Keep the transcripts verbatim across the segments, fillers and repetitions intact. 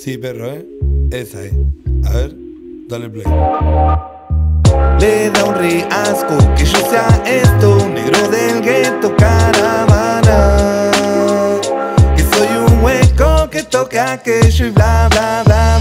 Sí, perro, ¿eh? Esa es. A ver, dale play. Le da un riasco que yo sea esto, un negro del gueto caravana. Que soy un hueco que toca aquello y bla bla bla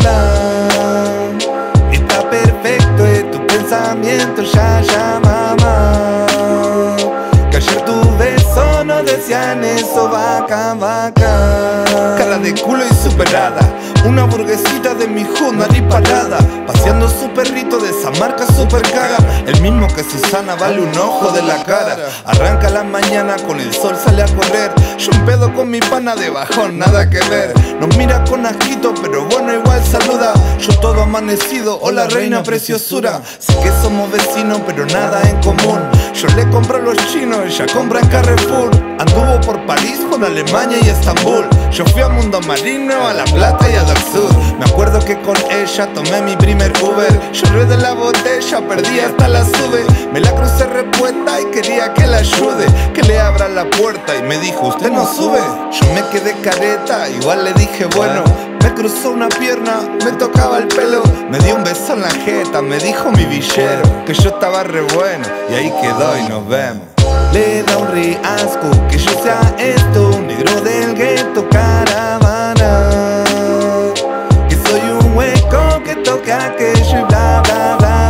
bla. Está perfecto de tu pensamiento, ya ya mamá. Que ayer tu beso no decían eso, vaca vaca. Cara de culo y superada, una burguesita de mi hood, nariz parada, paseando su perrito de esa marca super caga. El mismo que Susana vale un ojo de la cara. Arranca la mañana con el sol, sale a correr. Yo un pedo con mi pana de bajón, nada que ver. Nos mira con asquito, pero bueno igual saluda. Yo todo amanecido, hola reina preciosura. Sé que somos vecinos, pero nada en común. Yo le compro a los chinos, ella compra en Carrefour. Anduvo por París, con Alemania y Estambul. Yo fui a Mundo Marino, a La Plata y a Dar Sur. Me acuerdo que con ella tomé mi primer Uber. Lloré de la botella, perdí hasta la sube. Me la crucé repuesta y quería que la ayude, que le abra la puerta y me dijo, ¿usted no sube? Yo me quedé careta, igual le dije bueno. Me cruzó una pierna, me tocaba el pelo. Me dio un beso en la jeta, me dijo mi villero que yo estaba re bueno, y ahí quedó y nos vemos. Le da un riasco que yo sea esto, un negro del gueto caravana. Que soy un hueco que toca aquello y bla bla bla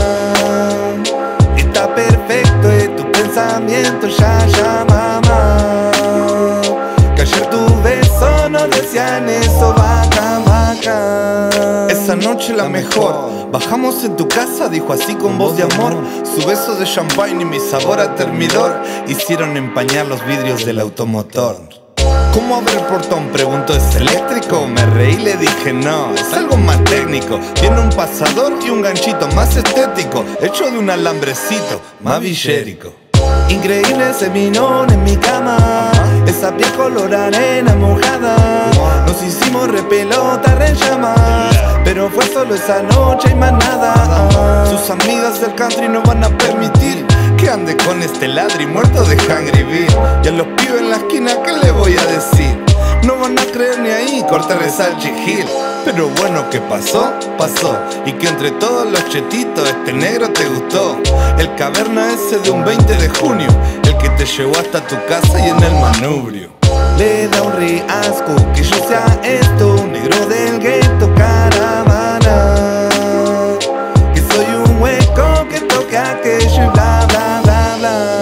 bla. Está perfecto de tu pensamiento, ya ya mamá. Que ayer tu beso no decían eso, vaca vaca. Esa noche la mejor, bajamos en tu casa, dijo así con voz de amor. Su beso de champagne y mi sabor a termidor hicieron empañar los vidrios del automotor. ¿Cómo abre el portón? Preguntó, ¿es eléctrico? Me reí y le dije no, es algo más técnico. Tiene un pasador y un ganchito más estético, hecho de un alambrecito más villérico. Increíble ese vinón en mi cama, esa piel color arena mojada. Nos hicimos re pelota, re llamas, pero fue solo esa noche y más nada. Sus amigas del country no van a permitir que ande con este ladri muerto de Hungry Beat. Y a los pibes en la esquina, ¿qué le voy a decir? No van a creer ni ahí, corte Resalchi Hill. Pero bueno, que pasó, pasó. Y que entre todos los chetitos este negro te gustó. El caverna ese de un veinte de junio, el que te llevó hasta tu casa y en el manubrio. Le da un riasco que yo sea esto, un negro del gueto caravana. Que soy un hueco que toca aquello y bla bla bla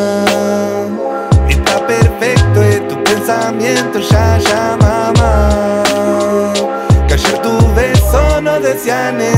bla. Está perfecto de tu pensamiento, ya ya mamá. Que ayer tu beso no decían eso.